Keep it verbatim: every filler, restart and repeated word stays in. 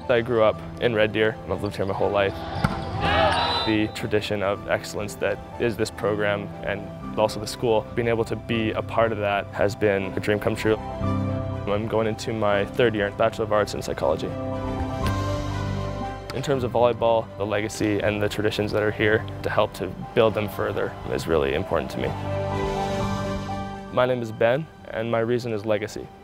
I grew up in Red Deer, and I've lived here my whole life. The tradition of excellence that is this program and also the school, being able to be a part of that has been a dream come true. I'm going into my third year in Bachelor of Arts in Psychology. In terms of volleyball, the legacy and the traditions that are here to help to build them further is really important to me. My name is Ben, and my reason is legacy.